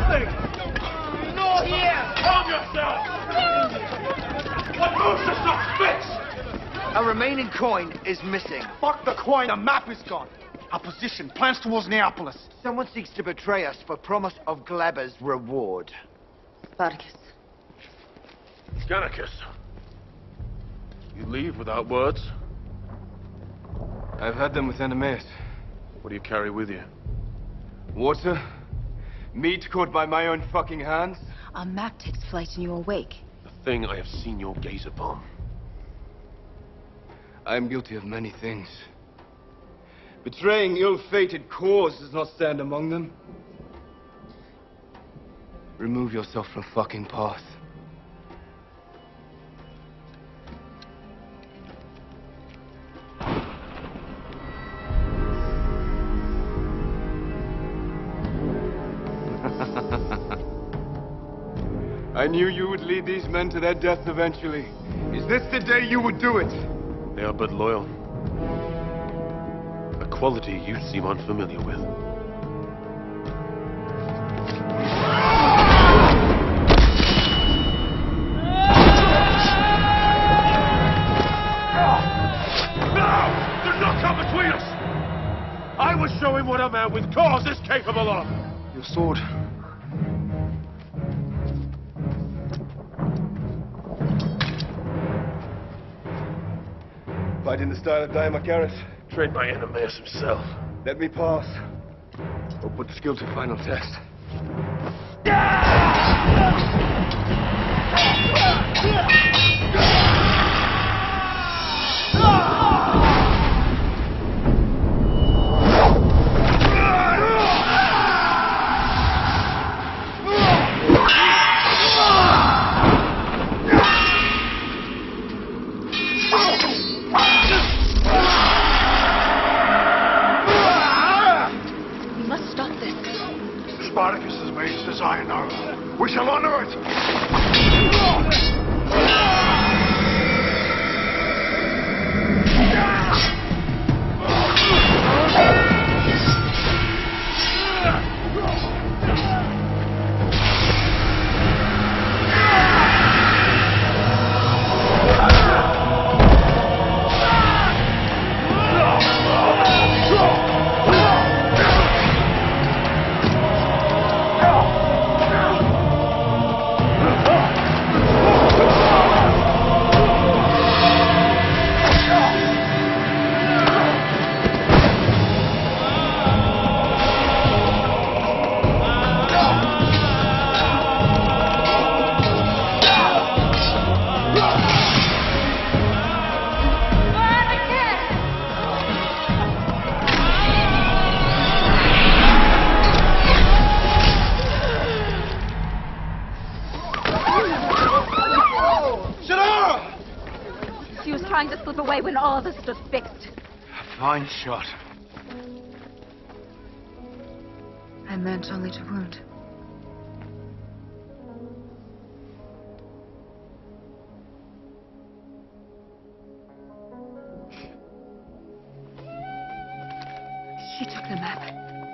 nothing! Not here! Calm yourself! What moves us not fixed? A remaining coin is missing. Fuck the coin, the map is gone. Our position, plans towards Neapolis. Someone seeks to betray us for promise of Glaber's reward. Spartacus. Gannicus. You leave without words? I've had them with Enemies. What do you carry with you? Water? Meat caught by my own fucking hands? Our map takes flight in your wake. The thing I have seen your gaze upon. I am guilty of many things. Betraying ill-fated cause does not stand among them. Remove yourself from fucking path. I knew you would lead these men to their death eventually. Is this the day you would do it? They are but loyal. A quality you seem unfamiliar with. No! Do not come between us! I will show him what a man with cause is capable of! Your sword. Fight in the style of Diamacharis. Trained by Enemies himself. Let me pass. Or put the skill to final test. Spartacus has made his desire known. We shall honor it! She was trying to slip away when all this stood fixed. A fine shot. I meant only to wound. She took the map.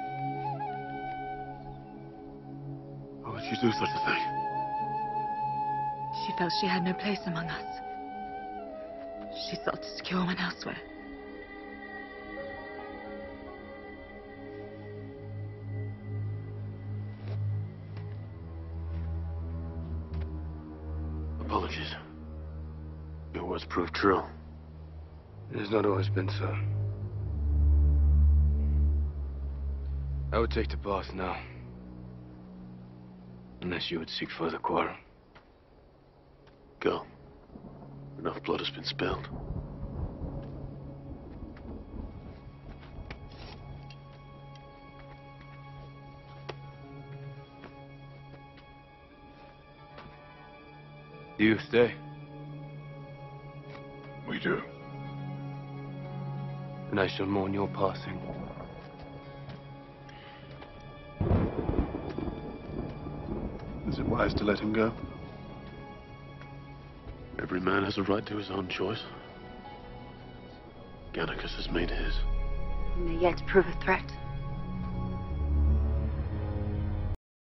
Why would she do such a thing? She felt she had no place among us. She sought to secure one elsewhere. Apologies. Your words proved true. It has not always been so. I would take the path now. Unless you would seek further quarrel. Go. Enough blood has been spilled. Do you stay? We do. And I shall mourn your passing. Is it wise to let him go? Every man has a right to his own choice. Gannicus has made his. He may yet prove a threat.